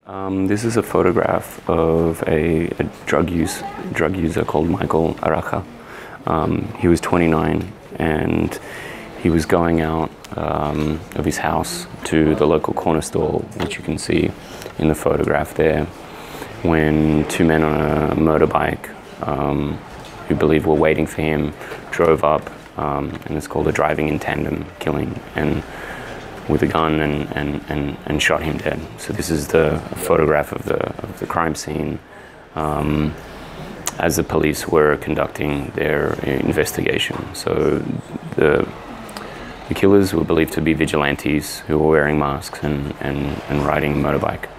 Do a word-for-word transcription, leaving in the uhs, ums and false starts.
Um, this is a photograph of a, a drug use drug user called Michael Aracha. Um, he was twenty-nine and he was going out um, of his house to the local corner store, which you can see in the photograph there, when two men on a motorbike, um, who believe were waiting for him, drove up, um, and it's called a driving in tandem killing, and with a gun and, and, and, and shot him dead. So this is the photograph of the, of the crime scene um, as the police were conducting their investigation. So the, the killers were believed to be vigilantes who were wearing masks and, and, and riding a motorbike.